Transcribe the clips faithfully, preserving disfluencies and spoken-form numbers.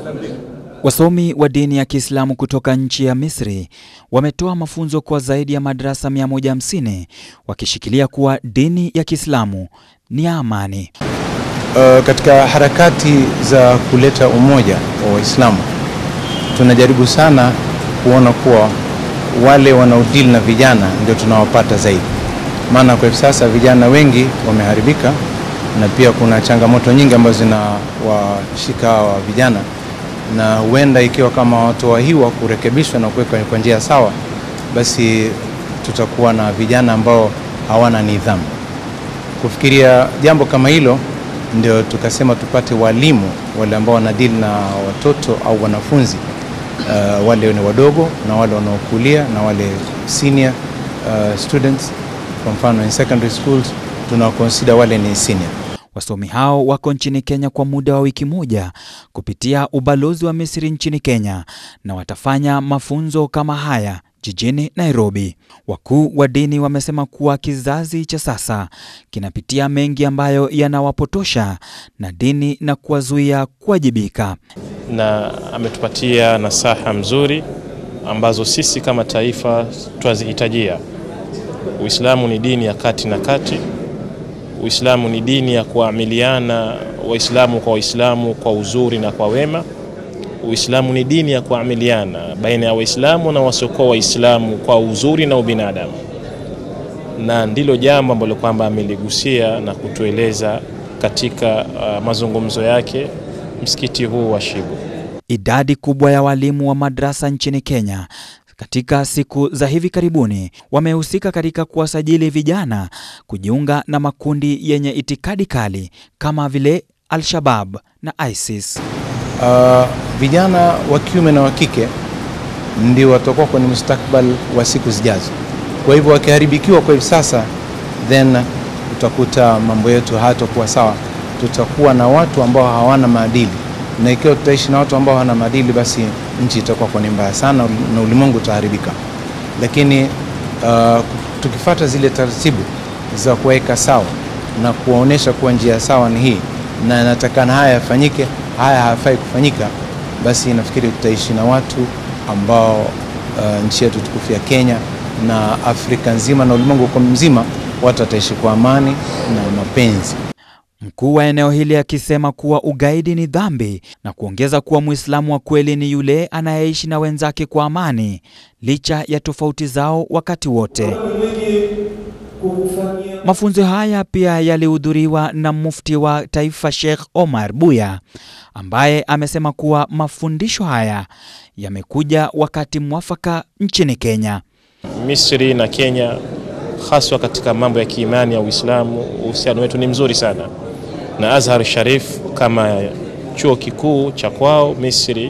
Wasomi wa dini ya Kiislamu kutoka nchi ya Misri wametoa mafunzo kwa zaidi ya madrasa mia moja hamsini wakishikilia kuwa dini ya Kiislamu ni ya amani. Uh, katika harakati za kuleta umoja wa Waislamu tunajaribu sana kuona kuwa wale wanaodili na vijana ndio tunawapata zaidi. Maana kwa sasa vijana wengi wameharibika na pia kuna changamoto nyingi ambazo zinawashika wa vijana, na huenda ikiwa kama watu wa hiwa kurekebishwa na kuwekwa kwa njia sawa, basi tutakuwa na vijana ambao hawana nidhamu. Kufikiria jambo kama hilo ndio tukasema tupate walimu wale ambao wanadili na watoto au wanafunzi, uh, wale ni wadogo na wale wanaokulia na wale senior uh, students. Kwa mfano in secondary schools tunaconsider wale ni senior. Wasomi hao wako nchini Kenya kwa muda wa wiki moja kupitia ubalozi wa Misri nchini Kenya, na watafanya mafunzo kama haya jijini Nairobi. Wakuu wa dini wamesema kuwa kizazi cha sasa kinapitia mengi ambayo yanawapotosha na dini na kuwazuia kuwajibika. Na ametupatia nasaha mzuri ambazo sisi kama taifa twazihitajia. Uislamu ni dini ya kati na kati. Uislamu ni dini ya kuamiliana Waislamu kwa Waislamu kwa uzuri na kwa wema. Uislamu ni dini ya kuamiliana baina ya Waislamu na wasiokuwa Waislamu kwa uzuri na ubinadamu. Na ndilo jambo ambalo kwamba ameligusia na kutueleza katika uh, mazungumzo yake msikiti huu wa Shibu. Idadi kubwa ya walimu wa madrasa nchini Kenya katika siku za hivi karibuni wamehusika katika kuwasajili vijana kujiunga na makundi yenye itikadi kali kama vile Al-Shabaab na ISIS. Uh, vijana wa kiume na wa kike ndio watakuwa kwenye mustakbal wa siku zijazo. Kwa hivyo wakiharibikiwa kwa hivi sasa, then utakuta mambo yetu hayatakuwa sawa. Tutakuwa na watu ambao hawana maadili, na ikiwa tutaishi na watu ambao hawana maadili, basi nchi itakuwa kwa mbaya sana na ulimwengu utaharibika. Lakini uh, tukifuata zile taratibu za kuweka sawa na kuwaonesha kuwa njia sawa ni hii na inatakana haya yafanyike, haya hafai kufanyika, basi nafikiri tutaishi na watu ambao uh, nchi yetu tukufu ya Kenya na Afrika nzima na ulimwengu kwa mzima watu wataishi kwa amani na mapenzi. Mkuu wa eneo hili akisema kuwa ugaidi ni dhambi na kuongeza kuwa Muislamu wa kweli ni yule anayeishi na wenzake kwa amani licha ya tofauti zao wakati wote. Mafunzo haya pia yalihudhuriwa na mufti wa taifa Sheikh Omar Buya, ambaye amesema kuwa mafundisho haya yamekuja wakati mwafaka nchini Kenya. Misri na Kenya haswa katika mambo ya kiimani ya Uislamu, uhusiano wetu ni mzuri sana. Na Al-Azhar Sharif kama chuo kikuu cha kwao Misri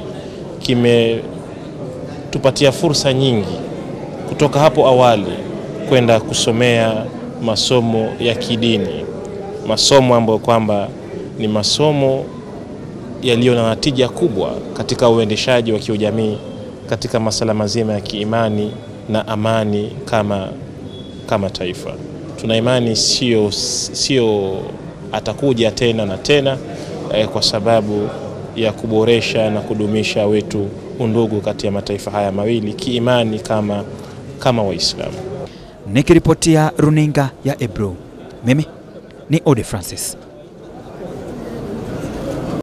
kimetupatia fursa nyingi kutoka hapo awali kwenda kusomea masomo ya kidini, masomo ambayo kwamba ni masomo yaliyo na natija kubwa katika uendeshaji wa kiujamii katika masuala mazima ya kiimani na amani kama kama taifa. Tuna imani sio sio atakuja tena na tena eh, kwa sababu ya kuboresha na kudumisha wetu undugu kati ya mataifa haya mawili kiimani kama kama Waislamu. Nikiripotia runinga ya Ebro, mimi ni Ode Francis.